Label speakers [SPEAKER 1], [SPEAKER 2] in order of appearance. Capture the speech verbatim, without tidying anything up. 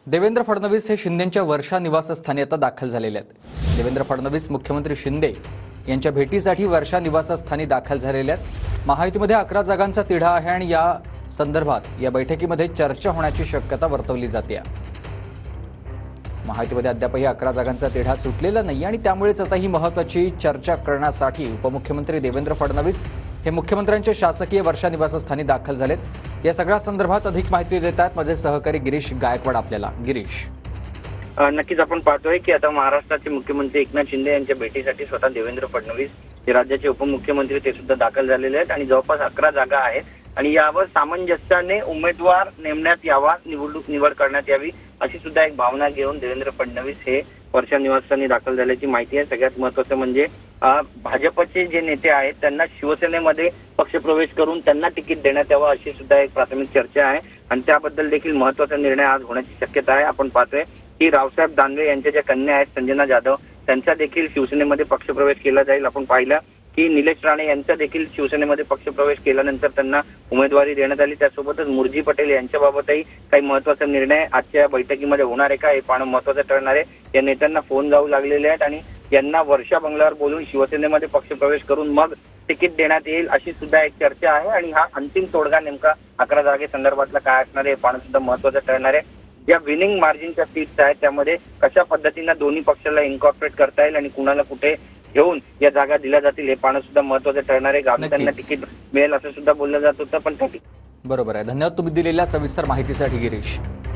[SPEAKER 1] देवेंद्र फडणवीस हे शिंदेंच्या वर्षा निवासस्थानी आता दाखल झालेले आहेत। देवेंद्र फडणवीस मुख्यमंत्री शिंदे यांच्या भेटीसाठी वर्षा निवासस्थानी दाखल झालेले आहेत। महायुतीमध्ये अकरा जागांचा तिढा आहे आणि या संदर्भात या बैठकीमध्ये चर्चा होण्याची शक्यता वर्तवली जाते। महायुतीमध्ये अद्यापही अकरा जागांचा तिढा सुटलेला नाही आणि त्यामुळेच आता ही महत्त्वाची चर्चा करण्यासाठी उपमुख्यमंत्री देवेंद्र फडणवीस हे मुख्यमंत्र्यांच्या शासकीय वर्षा निवासस्थानी दाखल झालेत। या सगळ्या संदर्भात अधिक माहिती देतात माझे सहकारी गिरीश गायकवाड आपल्याला। गिरीश,
[SPEAKER 2] नक्कीच आपण पाहतोय की आता महाराष्ट्राचे मुख्यमंत्री एकनाथ शिंदे यांच्या भेटीसाठी स्वतः देवेंद्र फडणवीस हे राज्याचे उपमुख्यमंत्री ते सुद्धा दाखल झालेले आहेत आणि जवळपास अकरा जागा आहेत आणि यावर सामंजस्याने उमेदवार नेमण्यात यावा, निवडणूक निवड करण्यात यावी अशी सुद्धा एक भावना घेऊन देवेंद्र फडणवीस हे वर्षा निवासस्थानी दाखल झाल्याची माहिती आहे। सगळ्यात महत्त्वाचं म्हणजे भाजपचे जे नेते आहेत त्यांना शिवसेनेमध्ये पक्षप्रवेश करून त्यांना तिकीट देण्यात यावं अशी सुद्धा एक प्राथमिक चर्चा आहे आणि त्याबद्दल देखील महत्त्वाचा निर्णय आज होण्याची शक्यता आहे। आपण पाहतोय की रावसाहेब दानवे यांच्या ज्या कन्या आहेत संजना जाधव त्यांचा देखील शिवसेनेमध्ये पक्षप्रवेश केला जाईल। आपण पाहिलं की निलेश राणे यांचा देखील शिवसेनेमध्ये पक्षप्रवेश केल्यानंतर त्यांना उमेदवारी देण्यात आली। त्यासोबतच मुरजी पटेल यांच्याबाबतही काही महत्त्वाचा निर्णय आजच्या बैठकीमध्ये होणार आहे का हे पाहणं महत्त्वाचं ठरणार आहे। या नेत्यांना फोन जाऊ लागलेले आहेत आणि यांना वर्षा बंगल्यावर बोलून शिवसेनेमध्ये पक्षप्रवेश करून मग तिकीट देण्यात येईल अशी सुद्धा एक चर्चा आहे आणि हा अंतिम तोडगा नेमका अकरा जागे संदर्भातला काय असणार आहे हे पाहणं सुद्धा महत्त्वाचं ठरणार आहे। ज्या विनिंग मार्जिनच्या सीट्स आहेत त्यामध्ये कशा पद्धतीने दोन्ही पक्षाला इन्कॉर्पोरेट करता येईल आणि कुणाला कुठे घेऊन या जागा दिल्या जातील हे पाहणं सुद्धा महत्त्वाचं ठरणार आहे। गावी त्यांना तिकीट मिळेल असं सुद्धा बोललं जात होतं पण
[SPEAKER 1] बरोबर आहे। धन्यवाद तुम्ही दिलेल्या सविस्तर माहितीसाठी गिरीश।